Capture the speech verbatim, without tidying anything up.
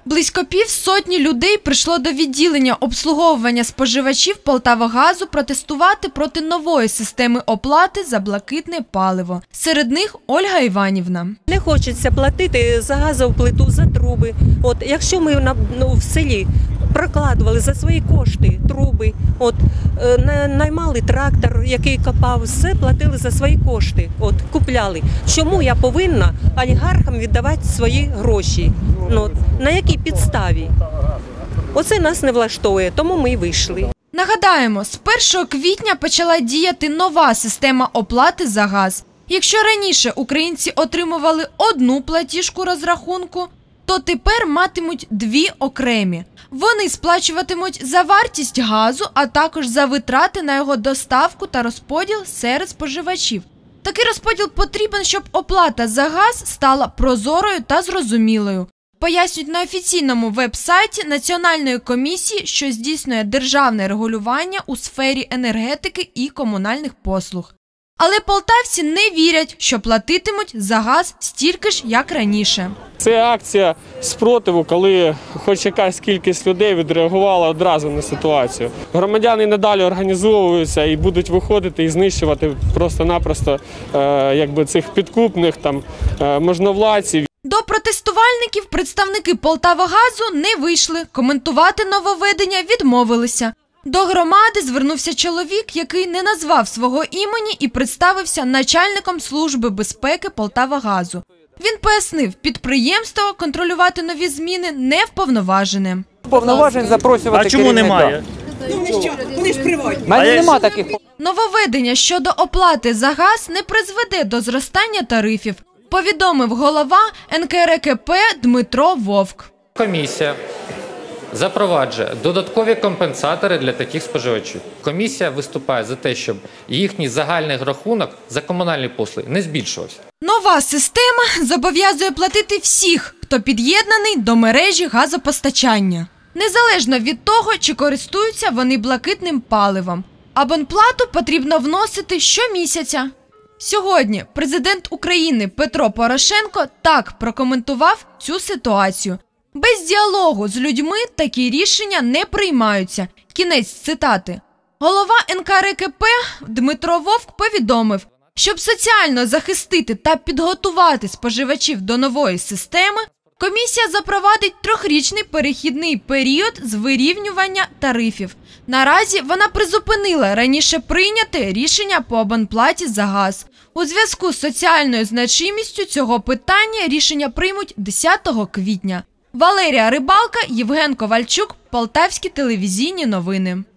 Близько півсотні людей прийшло до відділення обслуговування споживачів Полтавагазу протестувати проти нової системи оплати за блакитне паливо. Серед них Ольга Іванівна. Не хочеться платити за газову плиту, за труби. От якщо ми на, ну, в селі прокладували за свої кошти труби, от е, наймали трактор, який копав, все платили за свої кошти, от купляли. Чому я повинна олігархам віддавати свої гроші? Ну, от, на якій підставі? Оце нас не влаштовує, тому ми й вийшли. Нагадаємо, з першого квітня почала діяти нова система оплати за газ. Якщо раніше українці отримували одну платіжку розрахунку, то тепер матимуть дві окремі. Вони сплачуватимуть за вартість газу, а також за витрати на його доставку та розподіл серед споживачів. Такий розподіл потрібен, щоб оплата за газ стала прозорою та зрозумілою. Пояснюють на офіційному веб-сайті Національної комісії, що здійснює державне регулювання у сфері енергетики і комунальних послуг. Але полтавці не вірять, що платитимуть за газ стільки ж, як раніше. Це акція спротиву, коли хоч якась кількість людей відреагувала одразу на ситуацію. Громадяни надалі організовуються і будуть виходити і знищувати просто-напросто е, якби цих підкупних там е, можновладців. До протестувальників представники Полтавагазу не вийшли, коментувати нововведення відмовилися. До громади звернувся чоловік, який не назвав свого імені і представився начальником служби безпеки Полтавагазу. Він пояснив, підприємство контролювати нові зміни не вповноважене. Повноважень запрошувати А чому керівника. немає? Вони ж приватні. У мене немає таких. Нововведення щодо оплати за газ не призведе до зростання тарифів, повідомив голова ен ка ер е ке пе Дмитро Вовк. Комісія запроваджує додаткові компенсатори для таких споживачів. Комісія виступає за те, щоб їхній загальний рахунок за комунальні послуги не збільшувався. Нова система зобов'язує платити всіх, хто під'єднаний до мережі газопостачання. Незалежно від того, чи користуються вони блакитним паливом. Абонплату потрібно вносити щомісяця. Сьогодні президент України Петро Порошенко так прокоментував цю ситуацію. Без діалогу з людьми такі рішення не приймаються. Кінець цитати. Голова ен ка ер е ке пе Дмитро Вовк повідомив, щоб соціально захистити та підготувати споживачів до нової системи, комісія запровадить трьохрічний перехідний період з вирівнювання тарифів. Наразі вона призупинила раніше прийняте рішення по абонплаті за газ. У зв'язку з соціальною значимістю цього питання рішення приймуть десятого квітня. Валерія Рибалка, Євген Ковальчук, Полтавські телевізійні новини.